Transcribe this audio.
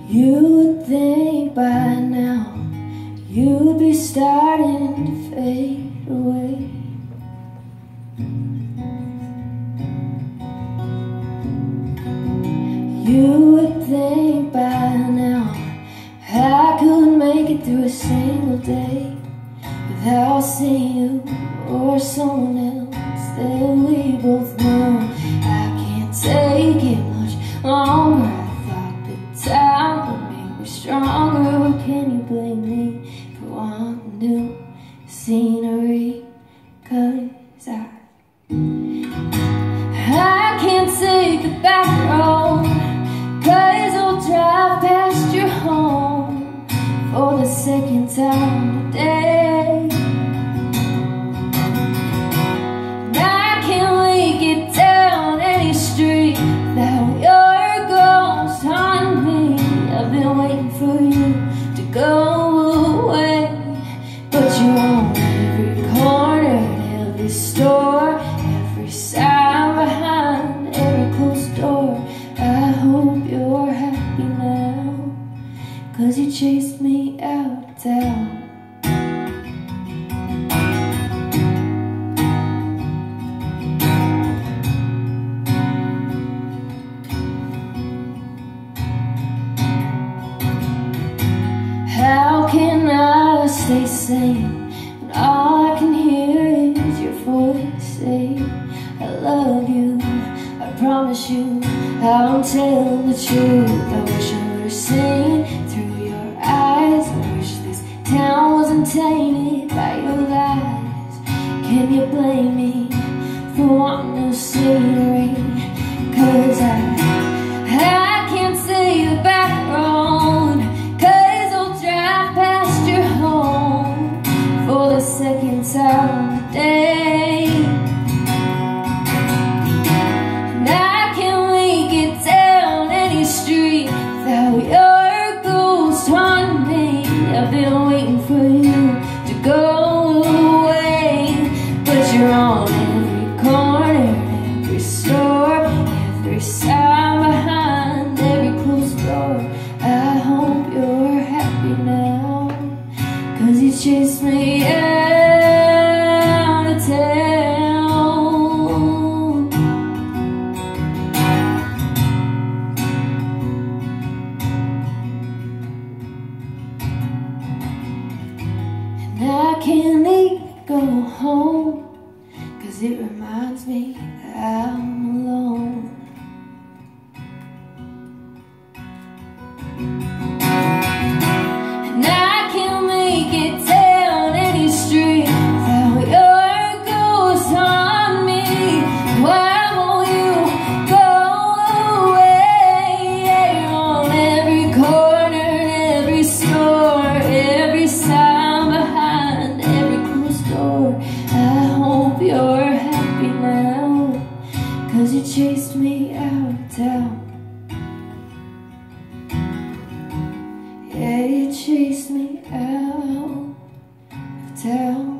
You would think by now you'd be starting to fade away. You would think by now I could make it through a single day without seeing you or someone else that we both know. I can't take it much longer. I thought the time would make me stronger. Can you blame me for wanting new scenery? 'Cause I can't take the back road, 'cause I'll drive past your home for the second time today. And I can't wait get down any street without your ghost on me. I've been waiting for you to go away, but you're on every corner, every store, every sign behind every closed door. I hope you're happy now, 'cause you chased me out of town. How can I stay sane when all I can hear is your voice say I love you? I promise you I'm telling the truth. I wish I would've seen through your eyes. I wish this town wasn't tainted by your lies. Can you blame me for wanting new scenery? 'Cause I can't see the back road, 'cause I'll drive past your home for the second time today. And I can't wait get down any street without your ghost on me. I've been waiting for you to go away, but you're on every corner, every store, every sign behind every closed door. I hope you're happy now, 'cause you chased me out of town. And I can't even go home, 'cause it reminds me that I'm alone. And I can't make it down any street without your ghost on me. Why won't you go away? You're on every corner, every store, every sign behind every closed door. I hope you're happy now, 'cause you chased me out of town. Yeah, you chased me out of town.